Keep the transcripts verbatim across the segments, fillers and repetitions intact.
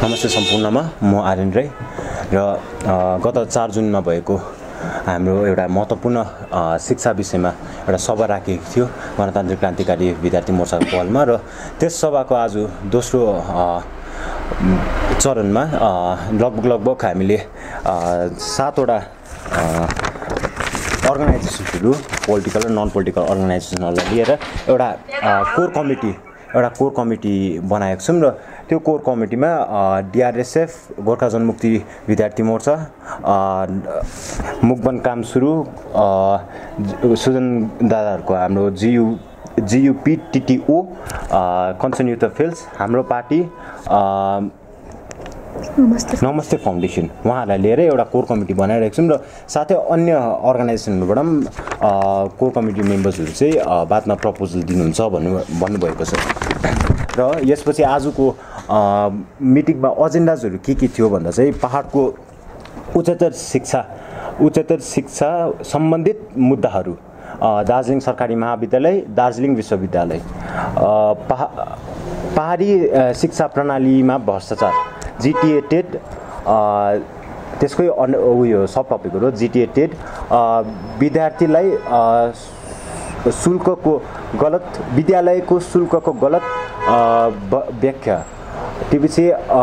नमस्ते सम्पूर्णमा म आर्यन राई र गत चार जुनमा भएको हाम्रो एउटा महत्त्वपूर्ण शिक्षा विषयमा एउटा सभा राखिएको थियो गणतान्त्रिक क्रान्तिकारी विद्यार्थी मोर्चाको पहलमा र त्यस सभाको आज दोस्रो चरणमा लगभग लगभग हामीले सातवटा अर्गनाइजेसनहरू पोलिटिकल र नन पोलिटिकल अर्गनाइजेसनहरूलाई लिएर एउटा कोर कमिटी एउटा कोर कमिटी बनाएको छौँ र त्यो कोर कमिटीमा डिआरएसएफ गोर्खा जनमुक्ति विद्यार्थी मोर्चा मुखबन काम सुरु सुजन दादाहरूको हाम्रो जियु जियुपिटिटिओ कन्सर्न युथ फिल्ड्स हाम्रो पार्टी नमस्ते फाउन्डेसन उहाँहरूलाई लिएर एउटा कोर कमिटी बनाइरहेको छौँ र साथै अन्य अर्गनाइजेसनहरूबाट पनि कोर कमिटी मेम्बर्सहरू चाहिँ बादमा प्रपोजल दिनुहुन्छ भन्नु भन्नुभएको छ र यसपछि आजको मिटिङमा एजेन्डाजहरू के के थियो भन्दा चाहिँ पहाडको उच्चतर शिक्षा उच्चतर शिक्षा सम्बन्धित मुद्दाहरू दार्जिलिङ सरकारी महाविद्यालय दार्जिलिङ विश्वविद्यालय पहा पहाडी शिक्षा प्रणालीमा भ्रष्टाचार जिटिए टेट त्यसकै उयो सब टपिकहरू जिटिए टेट विद्यार्थीलाई शुल्कको गलत विद्यालयको शुल्कको गलत व्याख्या त्योपछि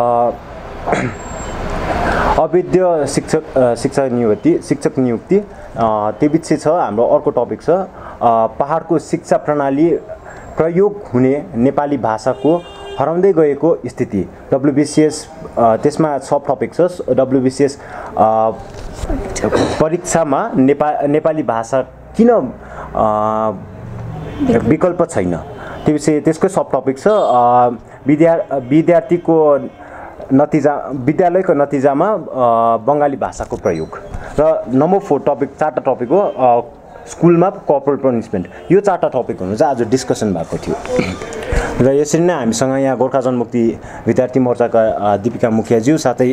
अवैध शिक्षक शिक्षक नियुक्ति शिक्षक नियुक्ति त्योपछि छ हाम्रो अर्को टपिक छ पहाडको शिक्षा प्रणाली प्रयोग हुने नेपाली भाषाको हराउँदै गएको स्थिति डब्लुबिसिएस त्यसमा सब टपिक छ डब्लुबिसिएस परीक्षामा नेपा नेपाली भाषा किन विकल्प छैन त्यसपछि त्यसको सब टपिक छ विद्या विद्यार्थीको नतिजा विद्यालयको नतिजामा बङ्गाली भाषाको प्रयोग र नम्बर फोर टपिक चारवटा टपिक हो स्कुलमा कर्पोरेट पनिसमेन्ट यो चारवटा टपिकहरू चाहिँ आज डिस्कसन भएको थियो र यसरी नै हामीसँग यहाँ गोर्खा जनमुक्ति विद्यार्थी मोर्चाका दीपिका मुखियाज्यू साथै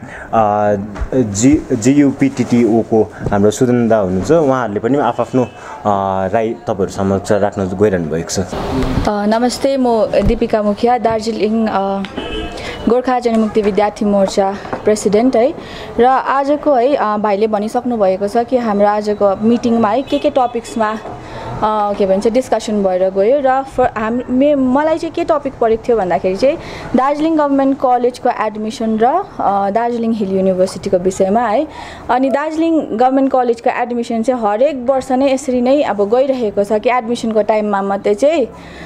जी जियुपिटिटिओको हाम्रो सुदनदा हुनुहुन्छ उहाँहरूले पनि आफ्नो राई तपाईँहरू समक्ष राख्न गइरहनु भएको छ। नमस्ते म दीपिका मुखिया दार्जिलिङ गोर्खा जनमुक्ति विद्यार्थी मोर्चा प्रेसिडेन्ट है र आजको है भाइले भनिसक्नु भएको छ कि हाम्रो आजको मिटिङमा है के के टपिक्समा के भन्छ डिस्कसन भएर गयो र हाम मे मलाई चाहिँ के टपिक परेको थियो भन्दाखेरि चाहिँ दार्जिलिङ गभर्मेन्ट कलेजको एडमिसन र दार्जिलिङ हिल युनिभर्सिटीको विषयमा है अनि दार्जिलिङ गभर्मेन्ट कलेजको एडमिसन चाहिँ हरेक वर्ष नै यसरी नै अब गइरहेको छ कि एडमिसनको टाइममा मात्रै चाहिँ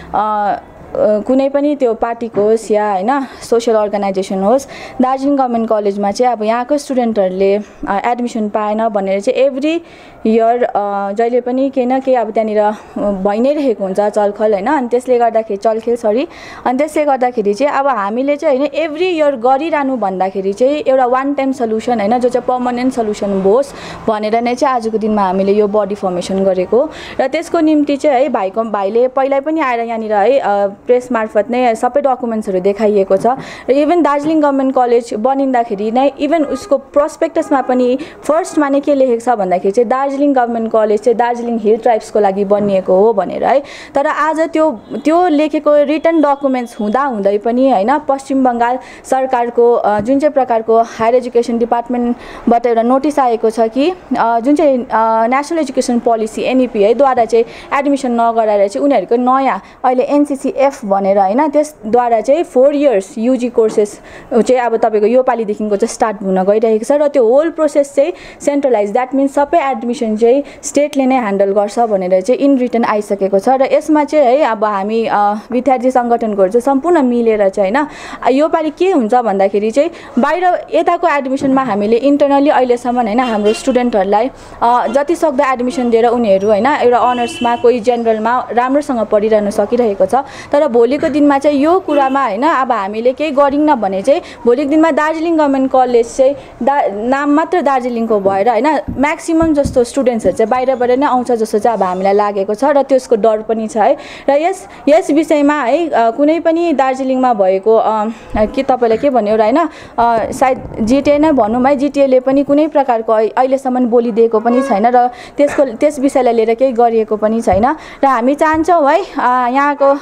कुनै पनि त्यो पार्टीको होस् या होइन सोसियल अर्गनाइजेसन होस् दार्जिलिङ गभर्मेन्ट कलेजमा चाहिँ अब यहाँको स्टुडेन्टहरूले एडमिसन पाएन भनेर चाहिँ एभ्री इयर जहिले पनि केही न केही अब त्यहाँनिर भइ नै रहेको हुन्छ चलखल होइन अनि त्यसले गर्दाखेरि चलखेल सरी अनि त्यसले गर्दाखेरि चाहिँ अब हामीले चाहिँ होइन एभ्री इयर गरिरहनु भन्दाखेरि चाहिँ एउटा वान टाइम सल्युसन होइन जो चाहिँ पर्मनेन्ट सल्युसन होस् भनेर नै चाहिँ आजको दिनमा हामीले यो बडी फर्मेसन गरेको र त्यसको निम्ति चाहिँ है भाइको भाइले पहिल्यै पनि आएर यहाँनिर है प्रेस मार्फत नै सबै डकुमेन्ट्सहरू देखाइएको छ र इभन दार्जिलिङ गभर्मेन्ट कलेज बनिँदाखेरि नै इभन उसको प्रोस्पेक्टसमा पनि फर्स्टमा नै के लेखेको छ भन्दाखेरि चाहिँ दार्जिलिङ गभर्मेन्ट कलेज चाहिँ दार्जिलिङ हिल ट्राइब्सको लागि बनिएको हो भनेर है तर आज त्यो त्यो लेखेको रिटन डकुमेन्ट्स हुँदा हुँदै पनि होइन पश्चिम बङ्गाल सरकारको जुन चाहिँ प्रकारको हायर एजुकेसन डिपार्टमेन्टबाट एउटा नोटिस आएको छ कि जुन चाहिँ नेसनल एजुकेसन पोलिसी एनइपी है द्वारा चाहिँ एडमिसन नगराएर चाहिँ उनीहरूको नयाँ अहिले एनसिसिएफ भनेर होइन त्यसद्वारा चाहिँ फोर इयर्स युजी कोर्सेस चाहिँ अब तपाईँको यो पालिदेखिको चाहिँ स्टार्ट हुन गइरहेको छ र त्यो होल प्रोसेस चाहिँ सेन्ट्रलाइज द्याट मिन्स सबै एडमिसन चाहिँ स्टेटले नै ह्यान्डल गर्छ भनेर चाहिँ इन रिटर्न आइसकेको छ र यसमा चाहिँ है अब हामी विद्यार्थी सङ्गठनकोहरू चाहिँ सम्पूर्ण मिलेर चाहिँ होइन यो पालि के हुन्छ भन्दाखेरि चाहिँ बाहिर यताको एडमिसनमा हामीले इन्टरनली अहिलेसम्म होइन हाम्रो स्टुडेन्टहरूलाई जति सक्दो एडमिसन दिएर उनीहरू होइन एउटा अनर्समा कोही जेनरलमा राम्रोसँग पढिरहन सकिरहेको छ तर भोलिको दिनमा चाहिँ यो कुरामा होइन अब हामीले केही गरिन्न भने चाहिँ भोलिको दिनमा दार्जिलिङ गभर्मेन्ट कलेज चाहिँ दा नाम मात्र दार्जिलिङको भएर होइन म्याक्सिमम जस्तो स्टुडेन्ट्सहरू चाहिँ बाहिरबाट नै आउँछ जस्तो चाहिँ अब हामीलाई लागेको छ र त्यसको डर पनि छ है र यस यस विषयमा है कुनै पनि दार्जिलिङमा भएको के तपाईँलाई के भन्यो र होइन सायद जिटिए नै भनौँ है जिटिएले पनि कुनै प्रकारको अहिलेसम्म बोलिदिएको पनि छैन र त्यसको त्यस विषयलाई लिएर केही गरिएको पनि छैन र हामी चाहन्छौँ है यहाँको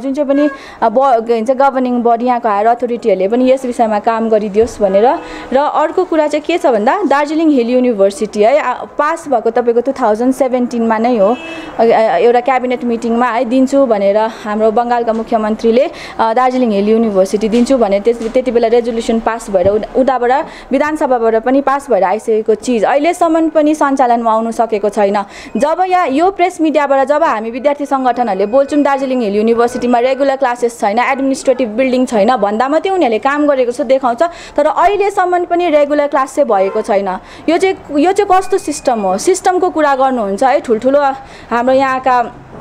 जुन चाहिँ पनि ब के भन्छ गभर्निङ बडी यहाँको हायर अथोरिटीहरूले पनि यस विषयमा काम गरिदियोस् भनेर। र अर्को कुरा चाहिँ के छ भन्दा दार्जिलिङ हिल युनिभर्सिटी है पास भएको तपाईँको टु थाउजन्ड सेभेन्टिनमा नै हो, एउटा क्याबिनेट मिटिङमा है दिन्छु भनेर हाम्रो बङ्गालका मुख्यमन्त्रीले दार्जिलिङ हिल युनिभर्सिटी दिन्छु भने त्यति बेला रेजोल्युसन पास भएर उताबाट विधानसभाबाट पनि पास भएर आइसकेको चिज अहिलेसम्म पनि सञ्चालनमा आउनु सकेको छैन। जब यहाँ यो प्रेस मिडियाबाट जब हामी विद्यार्थी सङ्गठनहरूले बोल्छौँ दार्जिलिङ हिल युनिभर्सिटीमा रेगुलर क्लासेस छैन, एडमिनिस्ट्रेटिभ बिल्डिङ छैन भन्दा मात्रै उनीहरूले काम गरेको जस्तो देखाउँछ, तर अहिलेसम्म पनि रेगुलर क्लास चाहिँ भएको छैन। यो चाहिँ यो चाहिँ कस्तो सिस्टम हो? सिस्टमको कुरा गर्नुहुन्छ है ठुल्ठुलो हाम्रो यहाँका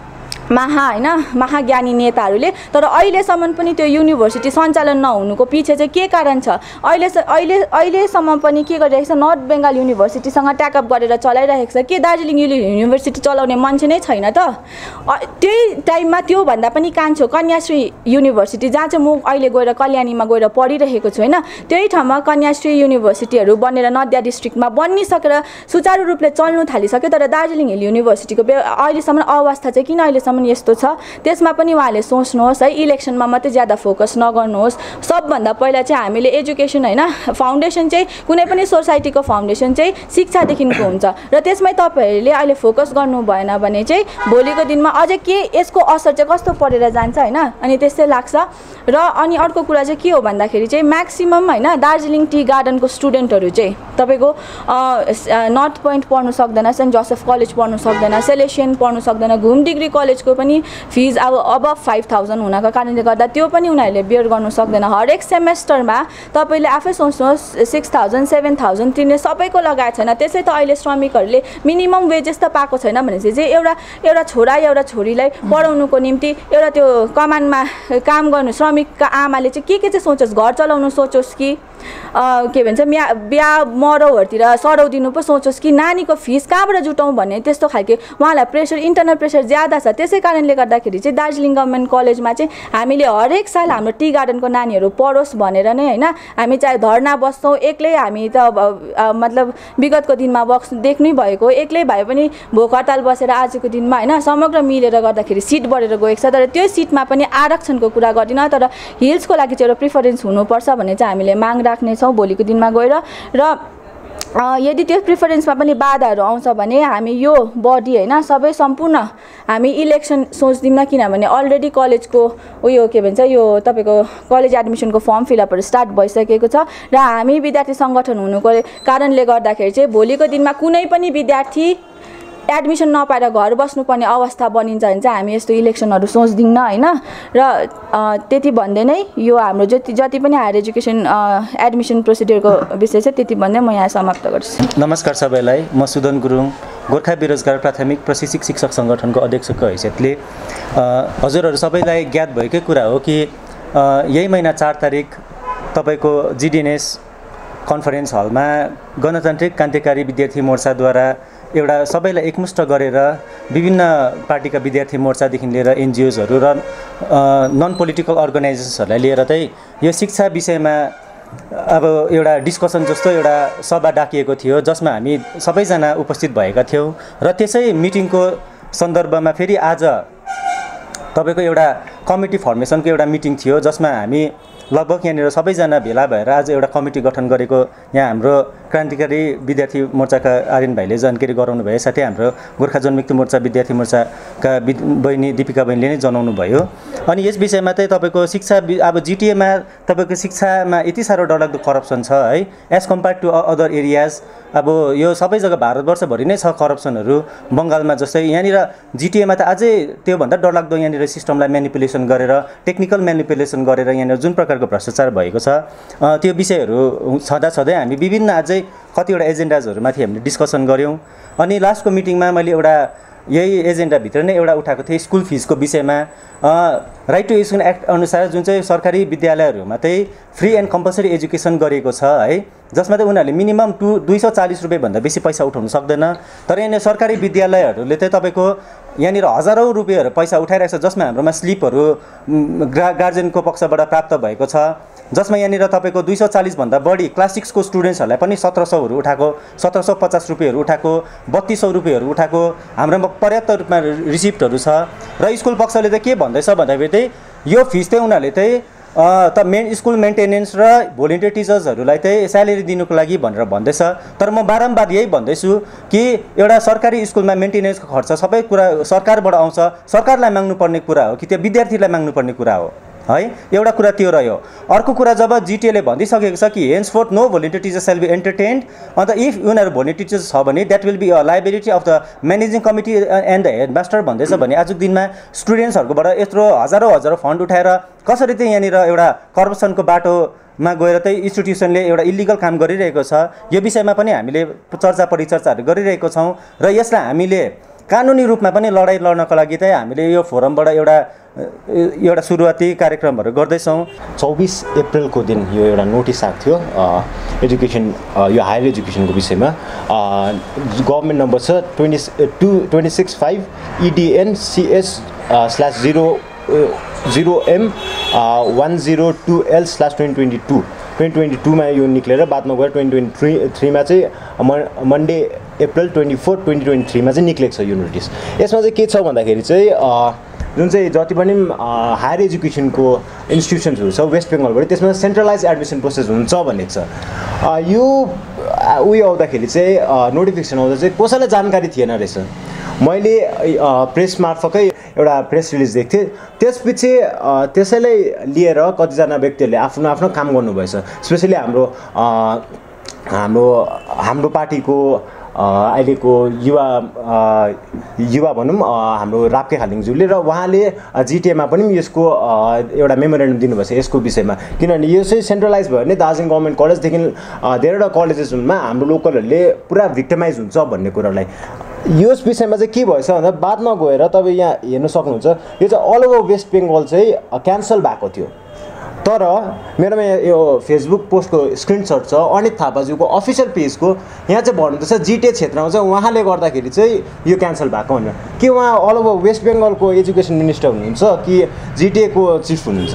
महा होइन महाज्ञानी नेताहरूले, तर अहिलेसम्म पनि त्यो युनिभर्सिटी सञ्चालन नहुनुको पछि चाहिँ के कारण छ? अहिले अहिले अहिलेसम्म पनि के गरिरहेको छ? नर्थ बेङ्गाल युनिभर्सिटीसँग ट्याकअप गरेर चलाइरहेको छ। के दार्जिलिङ युनिभर्सिटी चलाउने मान्छे नै छैन त? त्यही टाइममा त्योभन्दा पनि कान्छो कन्याश्री युनिभर्सिटी जहाँ चाहिँ म अहिले गएर कल्याणीमा गएर पढिरहेको छु होइन, त्यही ठाउँमा कन्याश्री युनिभर्सिटीहरू बनेर नदिया डिस्ट्रिक्टमा बनिसकेर सुचारू रूपले चल्नु थालिसक्यो, तर दार्जिलिङ हिल युनिभर्सिटीको अहिलेसम्म अवस्था चाहिँ किन अहिलेसम्म यस्तो छ? त्यसमा पनि उहाँले सोच्नुहोस् है, इलेक्सनमा मात्रै ज्यादा फोकस नगर्नुहोस्। सबभन्दा पहिला चाहिँ हामीले एजुकेसन होइन फाउन्डेसन चाहिँ कुनै पनि सोसाइटीको फाउन्डेसन चाहिँ शिक्षादेखिको हुन्छ र त्यसमै तपाईँहरूले अहिले फोकस गर्नु भएन भने चाहिँ भोलिको दिनमा अझै के यसको असर चाहिँ कस्तो परेर जान्छ होइन, अनि त्यस्तै लाग्छ। र अनि अर्को कुरा चाहिँ के हो भन्दाखेरि चाहिँ म्याक्सिमम होइन दार्जिलिङ टी गार्डनको स्टुडेन्टहरू चाहिँ तपाईँको नर्थ पोइन्ट पढ्नु सक्दैन, सेन्ट जोसेफ कलेज पढ्नु सक्दैन, सेलेसियन पढ्नु सक्दैन, घुम डिग्री कलेजको पनि फिज अब अब फाइभ थाउजन्ड हुनको कारणले गर्दा त्यो पनि उनीहरूले बियर गर्नु सक्दैन। हरेक सेमेस्टरमा तपाईँले आफै सोच्नुहोस् सिक्स थाउजन्ड सेभेन थाउजन्ड तिर्ने सबैको लगाएको छैन। त्यसै त अहिले श्रमिकहरूले मिनिमम वेजेस त पाएको छैन भनेपछि चाहिँ एउटा एउटा छोरा एउटा छोरीलाई पढाउनुको निम्ति एउटा त्यो कमानमा काम गर्नु श्रमिकका आमाले चाहिँ के के चाहिँ सोचोस्? घर चलाउनु सोचोस् कि के भन्छ बिहा बिहा मरौहरूतिर सरौ दिनु पो सोचोस् कि नानीको फिस कहाँबाट जुटाउँ भन्ने त्यस्तो खालके उहाँलाई प्रेसर इन्टरनल प्रेसर ज्यादा छ। त्यसै कारणले गर्दाखेरि चाहिँ दार्जिलिङ गभर्मेन्ट कलेजमा चाहिँ हामीले हरेक साल हाम्रो टी गार्डनको नानीहरू पढोस् भनेर नै होइन हामी चाहे धर्ना बस्छौँ एक्लै, हामी त मतलब विगतको दिनमा बक्स देख्नै भएको एक्लै भए पनि भोक हडताल बसेर आजको दिनमा होइन समग्र मिलेर गर्दाखेरि सिट बढेर गएको छ, तर त्यो सिटमा पनि आरक्षणको कुरा गर्दिनँ, तर हिल्सको लागि चाहिँ एउटा प्रिफरेन्स हुनुपर्छ भन्ने चाहिँ हामीले माग राख्नेछौँ भोलिको दिनमा गएर। र यदि त्यो प्रिफरेन्समा पनि बाधाहरू आउँछ भने हामी यो बडी होइन सबै सम्पूर्ण हामी इलेक्सन सोच्दैनौँ, किनभने अलरेडी कलेजको उयो के भन्छ यो तपाईँको कलेज एडमिसनको फर्म फिलअपहरू स्टार्ट भइसकेको छ र हामी विद्यार्थी सङ्गठन हुनुको कारणले गर्दाखेरि चाहिँ भोलिको दिनमा कुनै पनि विद्यार्थी एडमिसन नपाएर घर बस्नुपर्ने अवस्था बनिन्छ भने चाहिँ हामी यस्तो इलेक्सनहरू सोच्दैनौँ होइन। र त्यति भन्दै नै यो हाम्रो जति जति पनि हायर एजुकेसन एडमिसन प्रोसिड्युरको विषय छ त्यति भन्दै म यहाँ समाप्त गर्छु। नमस्कार सबैलाई, म सुदन गुरुङ गोर्खा बेरोजगार प्राथमिक प्रशिक्षक शिक्षक सङ्गठनको अध्यक्षको हैसियतले हजुरहरू सबैलाई ज्ञात भएकै कुरा हो कि यही महिना चार तारिक तपाईँको जिडिएनएस कन्फरेन्स हलमा गणतान्त्रिक क्रान्तिकारी विद्यार्थी मोर्चाद्वारा एउटा सबैलाई एकमुष्ट गरेर विभिन्न पार्टीका विद्यार्थी मोर्चादेखि लिएर एनजिओजहरू र नन पोलिटिकल अर्गनाइजेसन्सहरूलाई लिएर चाहिँ यो शिक्षा विषयमा अब एउटा डिस्कसन जस्तो एउटा सभा डाकिएको थियो जसमा हामी सबैजना उपस्थित भएका थियौँ र त्यसै मिटिङको सन्दर्भमा फेरि आज तपाईँको एउटा कमिटी फर्मेसनको एउटा मिटिङ थियो जसमा हामी लगभग यहाँनिर सबैजना भेला भएर आज एउटा कमिटी गठन गरेको यहाँ हाम्रो क्रान्तिकारी विद्यार्थी मोर्चाका आर्यन भाइले जानकारी गराउनु भयो, साथै हाम्रो गोर्खा जनमुक्ति मोर्चा विद्यार्थी मोर्चाका बहिनी दिपिका बहिनीले नै जनाउनु भयो। अनि यस विषयमा चाहिँ तपाईँको शिक्षा अब जिटिएमा तपाईँको शिक्षामा यति साह्रो डरलाग्दो करप्सन छ है as compare to other areas. अब यो सबै जग्गा भारतवर्षभरि नै छ करप्सनहरू, बङ्गालमा जस्तै यहाँनिर जिटिएमा त अझै त्योभन्दा डरलाग्दो यहाँनिर सिस्टमलाई म्यानिपुलेसन गरेर टेक्निकल म्यानिपुलेसन गरेर यहाँनिर जुन प्रकारको भ्रष्टाचार भएको छ त्यो विषयहरू छँदा छँदै हामी विभिन्न अझै कतिवटा एजेन्डाजहरूमाथि हामीले डिस्कसन गऱ्यौँ। अनि लास्टको मिटिङमा मैले एउटा यही एजेन्डाभित्र नै एउटा उठाएको थिएँ स्कुल फिजको विषयमा। राइट टु एजुकेसन एक्ट अनुसार जुन चाहिँ सरकारी विद्यालयहरूमा चाहिँ फ्री एन्ड कम्पलसरी एजुकेसन गरिएको छ है, जसमा चाहिँ उनीहरूले मिनिमम टु दुई सौ चालिस रुपियाँभन्दा बेसी पैसा उठाउनु सक्दैन। तर यहाँनिर सरकारी विद्यालयहरूले चाहिँ तपाईँको यहाँनिर हजारौँ रुपियाँहरू पैसा उठाइरहेको छ, जसमा हाम्रोमा स्लिपहरू गा गार्जेनको पक्षबाट प्राप्त भएको छ, जसमा यहाँनिर तपाईँको दुई सौ चालिसभन्दा बढी क्लास सिक्सको स्टुडेन्ट्सहरूलाई पनि सत्र सौहरू उठाएको, सत्र सौ पचास रुपियाँहरू उठाएको, बत्तिस सौ रुपियाँहरू उठाएको हाम्रोमा पर्याप्त रूपमा रिसिप्टहरू छ। र स्कुल पक्षले चाहिँ के भन्दैछ भन्दाखेरि चाहिँ यो फिस चाहिँ उनीहरूले चाहिँ त मेन स्कुल मेन्टेनेन्स र भोलिन्टियर टिचर्सहरूलाई चाहिँ स्यालेरी दिनुको लागि भनेर भन्दैछ। तर म बारम्बार यही भन्दैछु कि एउटा सरकारी स्कुलमा मेन्टेनेन्सको खर्च सबै कुरा सरकारबाट आउँछ, सरकारलाई माग्नुपर्ने कुरा हो कि त्यो विद्यार्थीलाई माग्नुपर्ने कुरा हो है। एउटा कुरा त्यो रह्यो। अर्को कुरा जब जिटिएले भनिसकेको छ कि henceforth no volunteer teachers shall be entertained, and if उनीहरू भोलिन्टियर टिचर्स छ भने that will be a liability of the managing committee and the head master भन्दैछ भने आजको दिनमा स्टुडेन्ट्सहरूकोबाट यत्रो हजारौँ हजारौँ फन्ड उठाएर कसरी चाहिँ यहाँनिर एउटा करप्सनको बाटोमा गएर चाहिँ इन्स्टिट्युसनले एउटा इलिगल काम गरिरहेको छ, यो विषयमा पनि हामीले चर्चा परिचर्चाहरू गरिरहेको छौँ र यसलाई हामीले कानुनी रूपमा पनि लडाइँ लड्नको लागि चाहिँ हामीले यो फोरमबाट एउटा एउटा सुरुवाती कार्यक्रमहरू गर्दैछौँ। चौबिस अप्रिलको दिन यो एउटा नोटिस आएको थियो एजुकेसन यो हायर एजुकेसनको विषयमा। गभर्मेन्ट नम्बर छ twenty two twenty six five EDN CS slash zero zero M one zero two L slash twenty twenty two twenty twenty टूमा यो निक्लेर बादमा गएर ट्वेन्टी ट्वेन्टी थ्री थ्रीमा चाहिँ म Monday April twenty four twenty twenty थ्रीमा चाहिँ निक्लेको छ यो नोटिस। यसमा चाहिँ के छ भन्दाखेरि चाहिँ जुन चाहिँ जति पनि हायर एजुकेसनको इन्स्टिट्युसन्सहरू छ वेस्ट बेङ्गलबाट त्यसमा सेन्ट्रलाइज एडमिसन प्रोसेस हुन्छ भनेको छ। यो उयो आउँदाखेरि चाहिँ नोटिफिकेसन आउँदा चाहिँ कसैलाई जानकारी थिएन रहेछ। मैले प्रेस मार्फतै एउटा प्रेस रिलिज दिएको थिएँ, त्यसपछि त्यसैलाई लिएर कतिजना व्यक्तिहरूले आफ्नो आफ्नो काम गर्नुभएछ। स्पेसली हाम्रो हाम्रो हाम्रो पार्टीको अहिलेको युवा युवा भनौँ हाम्रो राप्के खालिङज्यूले र उहाँले जिटिएमा पनि यसको एउटा मेमोरेन्डम दिनुभएको छ यसको विषयमा। किनभने यो चाहिँ सेन्ट्रलाइज भयो भने दार्जिलिङ गभर्मेन्ट कलेजदेखि धेरैवटा कलेजेसमा हाम्रो लोकलहरूले पुरा भिक्टिमाइज हुन्छ भन्ने कुरालाई यस विषयमा चाहिँ के भएछ भन्दा बादमा गएर तपाईँ यहाँ हेर्न सक्नुहुन्छ यो चाहिँ अल ओभर वेस्ट बेङ्गल चाहिँ क्यान्सल भएको थियो। तर मेरोमा यो फेसबुक पोस्टको स्क्रिनसट छ अनित थापाज्यूको अफिसियल पेजको, यहाँ चाहिँ भन्नुहुँदैछ जिटिए क्षेत्रमा चाहिँ उहाँले गर्दाखेरि चाहिँ यो क्यान्सल भएको भनेर। के उहाँ अल ओभर वेस्ट बेङ्गलको एजुकेसन मिनिस्टर हुनुहुन्छ कि जिटिएको चिफ हुनुहुन्छ?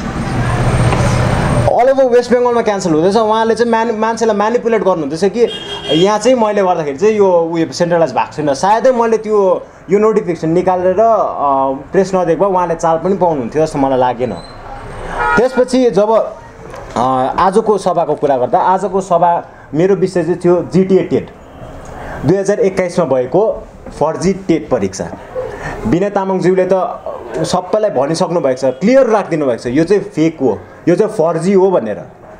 अल ओभर वेस्ट बेङ्गलमा क्यान्सल हुँदैछ। उहाँले चाहिँ म्यानु मान्छेलाई म्यानिपुलेट गर्नुहुँदैछ कि यहाँ चाहिँ मैले गर्दाखेरि चाहिँ यो उयो सेन्ट्रलाइज भएको छैन। सायदै मैले त्यो यो नोटिफिकेसन निकालेर प्रेस नदिएको भए उहाँले चाल पनि पाउनुहुन्थ्यो जस्तो मलाई लागेन। त्यसपछि जब आजको सभाको कुरा गर्दा आजको सभा मेरो विषय चाहिँ थियो जिटिए टेट दुई हजार एक्काइसमा भएको फर्जी टेट परीक्षा। विनय तामाङज्यूले त सबैलाई भनिसक्नु भएको छ, क्लियर राखिदिनु भएको छ यो चाहिँ फेक हो, यो चाहिँ फर्जी हो भनेर।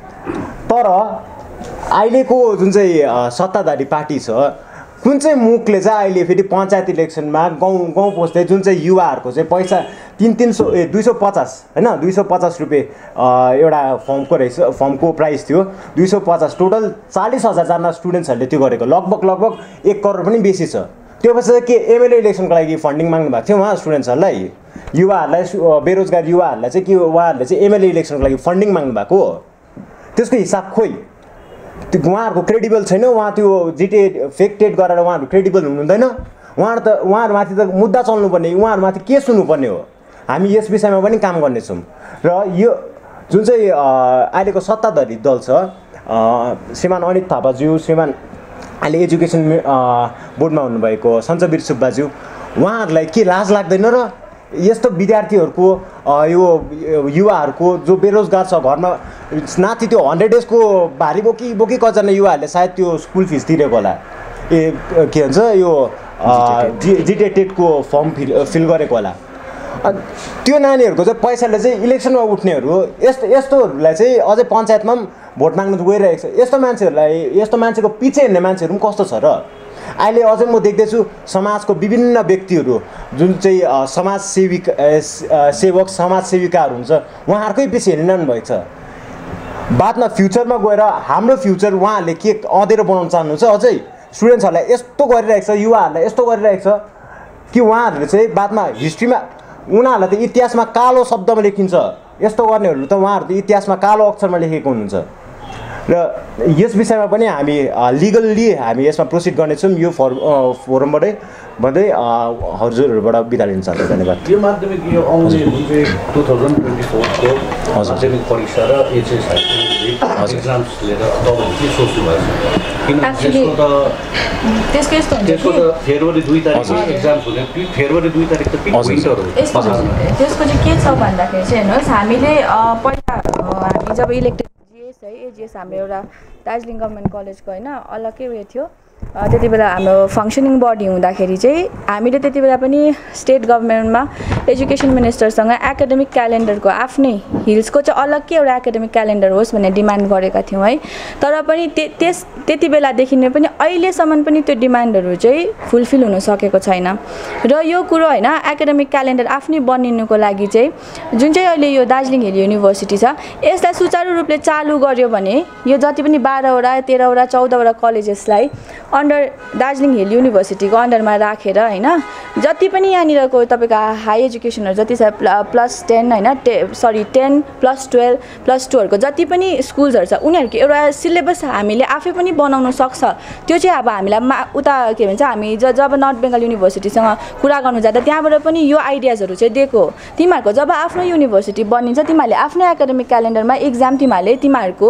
तर अहिलेको जुन चाहिँ सत्ताधारी पार्टी छ कुन चाहिँ मुखले चाहिँ अहिले फेरि पञ्चायत इलेक्सनमा गाउँ गाउँ पस्दै जुन चाहिँ युवाहरूको चाहिँ पैसा तिन तिन सौ ए दुई सौ पचास होइन दुई सौ पचास रुपियाँ एउटा फर्मको रहेछ, फर्मको प्राइस थियो दुई सौ पचास, टोटल चालिस हजारजना स्टुडेन्ट्सहरूले त्यो गरेको, लगभग लगभग एक करोड पनि बेसी छ। त्यो पछि के एमएलए इलेक्सनको लागि फन्डिङ माग्नु भएको थियो उहाँ स्टुडेन्ट्सहरूलाई, युवाहरूलाई बेरोजगार युवाहरूलाई चाहिँ के उहाँहरूले चाहिँ एमएलए इलेक्सनको लागि फन्डिङ माग्नु भएको हो? त्यसको हिसाब खोइ त्यो उहाँहरूको क्रेडिबल छैन। उहाँ त्यो जिटिए फेक टेट गरेर उहाँहरू क्रेडिबल हुनुहुँदैन। उहाँहरू त उहाँहरूमाथि त मुद्दा चल्नुपर्ने, उहाँहरूमाथि केस हुनुपर्ने हो। हामी यस विषयमा पनि काम गर्नेछौँ र यो जुन चाहिँ अहिलेको सत्ताधारी दल छ श्रीमान अनित थापाज्यू, श्रीमान अहिले एजुकेसन बोर्डमा हुनुभएको सञ्चबीर सुब्बाज्यू, उहाँहरूलाई के लाज लाग्दैन र यस्तो विद्यार्थीहरूको यो युवाहरूको जो बेरोजगार छ घरमा नाति त्यो हन्ड्रेड डेजको भारी बोकी बोकी कतिजना युवाहरूले सायद त्यो स्कुल फिस तिरेको होला, ए के भन्छ यो जिटिए टेटको फर्म फिल फिल गरेको होला। त्यो नानीहरूको चाहिँ पैसाले चाहिँ इलेक्सनमा उठ्नेहरू यस्तो यस्तोहरूलाई चाहिँ अझै पञ्चायतमा पनि भोट माग्नु गइरहेको छ। यस्तो मान्छेहरूलाई यस्तो मान्छेको पछि हिँड्ने मान्छेहरू पनि कस्तो छ र? अहिले अझै म देख्दैछु समाजको विभिन्न व्यक्तिहरू जुन चाहिँ समाज सेविक सेवक समाज सेविकाहरू हुन्छ उहाँहरूकै पछि हिँड्नु भएको छ। बादमा फ्युचरमा गएर हाम्रो फ्युचर उहाँहरूले के अँधेरो बनाउन चाहनुहुन्छ? अझै स्टुडेन्ट्सहरूलाई यस्तो गरिरहेको छ, युवाहरूलाई यस्तो गरिरहेको छ कि उहाँहरूले चाहिँ बादमा हिस्ट्रीमा उनीहरूलाई त इतिहासमा कालो शब्दमा लेखिन्छ। यस्तो गर्नेहरू त उहाँहरू त इतिहासमा कालो अक्षरमा लेखेको हुनुहुन्छ। र यस विषयमा पनि हामी लिगल्ली हामी यसमा प्रोसिड गर्नेछौँ यो फर फोरमबाटै भन्दै हजुरहरूबाट बिदा लिन चाहन्छु। धन्यवाद। यो माध्यमिक यो आउने जुन चाहिँ टु थाउजन्ड ट्वेन्टी फोरको माध्यमिक परीक्षा र एचएस एक्जाम्स लिएर तपाईँले के सोच्नु भएको छ? किनभने त्यसको यस्तो हुन्छ त्यसको त फेब्रुअरी दुई तारिकमा एक्जाम्स हुने, फेब्रुअरी दुई तारिक त पिक विन्टर हो। त्यसको चाहिँ के छ भन्दाखेरि चाहिँ हेर्नुहोस्, हामीले पहिला हामी जब इलेक्टेड जिएस है एजिएस हाम्रो एउटा दार्जिलिङ गभर्मेन्ट कलेजको होइन अलग्गै उयो थियो, त्यति बेला हाम्रो फङ्सनिङ बडी हुँदाखेरि चाहिँ हामीले त्यति बेला पनि स्टेट गभर्मेन्टमा एजुकेसन मिनिस्टरसँग एकाडेमिक क्यालेन्डरको आफ्नै हिल्सको चाहिँ अलग्गै एउटा एकाडेमिक क्यालेन्डर होस् भन्ने डिमान्ड गरेका थियौँ है। तर पनि त्यस त्यति बेलादेखि नै पनि अहिलेसम्म पनि त्यो डिमान्डहरू चाहिँ फुलफिल हुन सकेको छैन। र यो कुरो होइन एकाडेमिक क्यालेन्डर आफ्नै बनिनुको लागि चाहिँ जुन चाहिँ अहिले यो दार्जिलिङ हिल युनिभर्सिटी छ यसलाई सुचारू रूपले चालु गर्यो भने यो जति पनि बाह्रवटा तेह्रवटा चौधवटा कलेजेसलाई अन्डर दार्जिलिङ हिल युनिभर्सिटीको अन्डरमा राखेर होइन जति पनि यहाँनिरको तपाईँको हाई एजुकेसनहरू जति छ प्लस टेन होइन टे sorry ten plus twelve plus टूहरूको जति पनि स्कुल्सहरू छ उनीहरूको एउटा सिलेबस हामीले आफै पनि बनाउन सक्छ। त्यो चाहिँ अब हामीलाई मा उता के भन्छ हामी ज जब नर्थ बेङ्गल युनिभर्सिटीसँग कुरा गर्नु जाँदा त्यहाँबाट पनि यो आइडियाजहरू चाहिँ दिएको। तिमीहरूको जब आफ्नो युनिभर्सिटी बनिन्छ तिमीहरूले आफ्नो एकाडेमिक क्यालेन्डरमा इक्जाम तिमीहरूले तिमीहरूको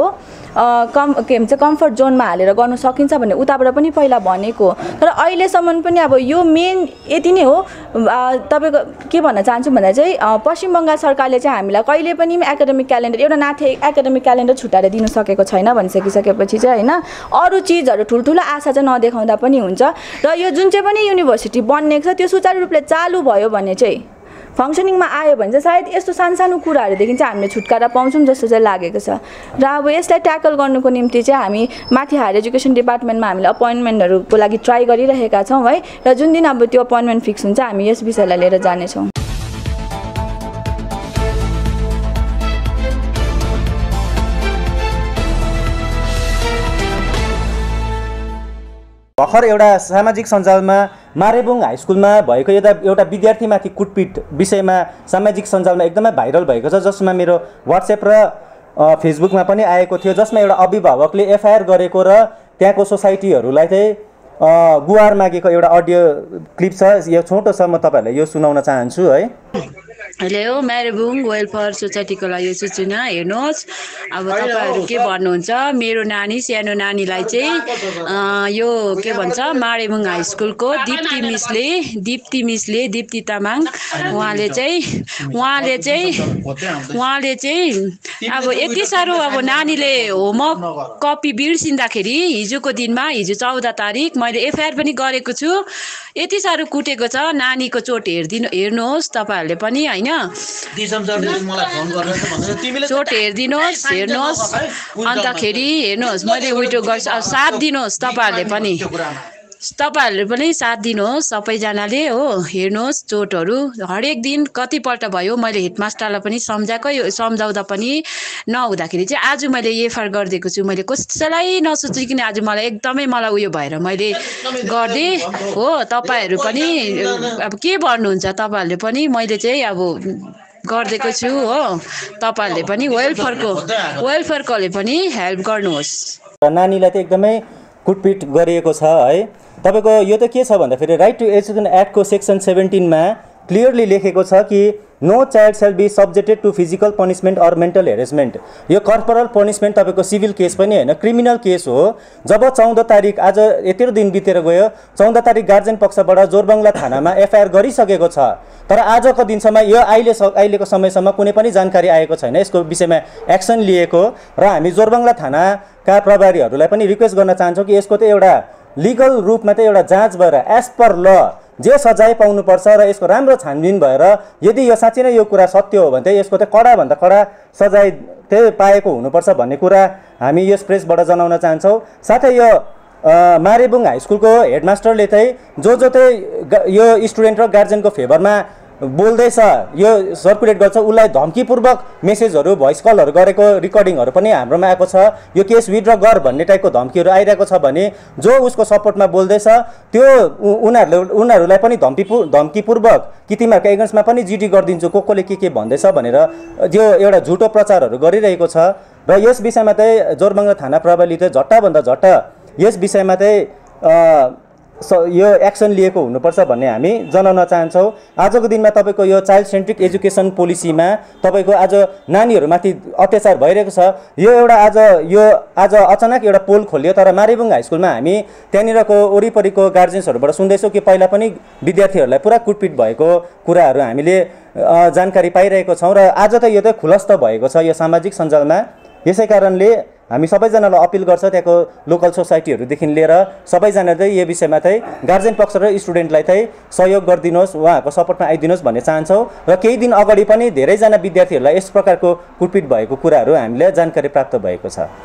कम के भन्छ कम्फर्ट जोनमा हालेर गर्नु सकिन्छ भन्ने उताबाट पनि पहिला भनेको। तर अहिलेसम्म पनि अब यो मेन यति नै हो। तपाईँको के भन्न चाहन्छु भन्दा चाहिँ पश्चिम बङ्गाल सरकारले चाहिँ हामीलाई कहिले पनि एकाडेमिक क्यालेन्डर एउटा नाथे एकाडेमिक क्यालेन्डर छुट्याएर दिनु सकेको छैन भनिसकिसकेपछि चाहिँ होइन अरू चिजहरू ठुल्ठुलो आशा चाहिँ नदेखाउँदा पनि हुन्छ। र यो जुन चाहिँ पनि युनिभर्सिटी बन्नेको छ त्यो सुचारू रूपले चालु भयो भने चाहिँ फङ्सनिङमा आयो भने चाहिँ सायद यस्तो सानो सानो कुराहरूदेखि चाहिँ हामीले छुटकारा पाउँछौँ जस्तो चाहिँ लागेको छ। र अब यसलाई ट्याकल गर्नुको निम्ति चाहिँ हामी माथि हायर एजुकेसन डिपार्टमेन्टमा हामीले अपोइन्टमेन्टहरूको लागि ट्राई गरिरहेका छौँ है। र जुन दिन अब त्यो अपोइन्टमेन्ट फिक्स हुन्छ हामी यस विषयलाई लिएर जानेछौँ। भर्खर एउटा सामाजिक सञ्जालमा मारेबुङ हाई स्कुलमा भएको एउटा एउटा विद्यार्थीमाथि कुटपिट विषयमा सामाजिक सञ्जालमा एकदमै भाइरल भएको छ, जसमा मेरो वाट्सएप र फेसबुकमा पनि आएको थियो, जसमा एउटा अभिभावकले एफआइआर गरेको र त्यहाँको सोसाइटीहरूलाई चाहिँ गुहार मागेको एउटा अडियो क्लिप छ। यो छोटो छ, म तपाईँहरूलाई यो सुनाउन चाहन्छु है। हेलो, म्यारेबुङ वेलफेयर सोसाइटीको लागि यो सूचना हेर्नुहोस्। अब तपाईँहरू के भन्नुहुन्छ, मेरो नानी सानो नानीलाई चाहिँ यो के भन्छ मारेबुङ हाई स्कुलको दिप्ती मिसले दिप्ती मिसले दिप्ती तामाङ उहाँले चाहिँ उहाँले चाहिँ उहाँले चाहिँ अब यति साह्रो अब नानीले होमवर्क कपी बिर्सिँदाखेरि हिजोको दिनमा हिजो चौध तारिक मैले एफआइआर पनि गरेको छु। यति साह्रो कुटेको छ, नानीको चोट हेरिदिनु हेर्नुहोस् तपाईँहरूले पनि होइन, चोट हेरिदिनुहोस् हेर्नुहोस् अन्तखेरि हेर्नुहोस् मैले विड्रो गर्छु, साथ दिनुहोस् तपाईँहरूले पनि तपाईँहरूले पनि साथ दिनुहोस् सबैजनाले हो। हेर्नुहोस् चोटहरू हरेक दिन कतिपल्ट भयो, मैले हेडमास्टरलाई पनि सम्झाएकै सम्झाउँदा पनि नहुँदाखेरि चाहिँ आज मैले एफआइआर गरिदिएको छु। मैले कसैलाई नसोचिकन आज मलाई एकदमै मलाई उयो भएर मैले गरिदिएँ हो। तपाईँहरू पनि अब के भन्नुहुन्छ तपाईँहरूले पनि मैले चाहिँ अब गरिदिएको छु हो। तपाईँहरूले पनि वेलफेयरको वेलफेयरकोले पनि हेल्प गर्नुहोस्। नानीलाई त एकदमै कुटपिट गरिएको छ है। तपाईँको यो त के छ भन्दाखेरि राइट टु एजुकेसन एक्टको सेक्सन सेभेन्टिनमा क्लियरली लेखेको छ कि no child shall be subjected to physical punishment or mental harassment. यो कर्पोरल पनिसमेन्ट तपाईँको सिभिल केस पनि होइन, क्रिमिनल केस हो। जब चौध तारिक आज यत्रो दिन बितेर गयो, चौध तारिक गार्जेन पक्षबाट जोरबङ्गला थानामा एफआइआर गरिसकेको छ, तर आजको दिनसम्म यो अहिले अहिलेको समयसम्म कुनै पनि जानकारी आएको छैन यसको विषयमा एक्सन लिएको। र हामी जोरबङ्गला थानाका प्रभारीहरूलाई पनि रिक्वेस्ट गर्न चाहन्छौँ कि यसको त एउटा लिगल रूपमा त एउटा जाँच भएर एज पर ल जे सजाय पाउनुपर्छ र यसको राम्रो छानबिन भएर यदि यो साँच्चै नै यो कुरा सत्य हो भने चाहिँ यसको चाहिँ कडाभन्दा कडा सजाय चाहिँ पाएको हुनुपर्छ भन्ने कुरा हामी यस प्रेसबाट जनाउन चाहन्छौँ। साथै यो मारेबुङ हाई स्कुलको हेडमास्टरले चाहिँ जो जो चाहिँ यो स्टुडेन्ट र गार्जेनको फेभरमा बोल्दैछ यो सर्कुलेट गर्छ उसलाई धम्कीपूर्वक मेसेजहरू भोइस कलहरू गरेको रिकर्डिङहरू पनि हाम्रोमा आएको छ। यो केस विथड्र गर भन्ने टाइपको धम्कीहरू आइरहेको छ भने जो उसको सपोर्टमा बोल्दैछ त्यो उनीहरूले उनीहरूलाई पनि धम्की धम्कीपूर्वक कि तिमीहरूको एगेन्स्टमा पनि जिडी गरिदिन्छु को कोले के के भन्दैछ भनेर जो एउटा झुटो प्रचारहरू गरिरहेको छ। र यस विषयमा चाहिँ जोरबङ्गला थाना प्रभारीले चाहिँ झट्टाभन्दा झट्ट यस विषयमा चाहिँ यो एक्सन लिएको हुनुपर्छ भन्ने हामी जनाउन चाहन्छौँ। आजको दिनमा तपाईँको यो चाइल्ड सेन्ट्रिक एजुकेसन पोलिसीमा तपाईँको आज नानीहरूमाथि अत्याचार भइरहेको छ। यो एउटा आज यो आज अचानक एउटा पोल खोलियो, तर मारिबुङ हाई स्कुलमा हामी त्यहाँनिरको वरिपरिको गार्जेन्सहरूबाट सुन्दैछौँ कि पहिला पनि विद्यार्थीहरूलाई पुरा कुटपिट भएको कुराहरू हामीले जानकारी पाइरहेको छौँ र आज त यो त खुलस्त भएको छ यो सामाजिक सञ्जालमा। यसै कारणले हामी सबैजनालाई अपिल गर्छ त्यहाँको लोकल सोसाइटीहरूदेखि लिएर सबैजना चाहिँ यो विषयमा चाहिँ गार्जेन पक्ष र स्टुडेन्टलाई चाहिँ सहयोग गरिदिनुहोस्, उहाँहरूको सपोर्टमा आइदिनुहोस् भन्ने चाहन्छौँ। र केही दिन अगाडि पनि धेरैजना विद्यार्थीहरूलाई यस प्रकारको कुटपिट भएको कुराहरू हामीले जानकारी प्राप्त भएको छ।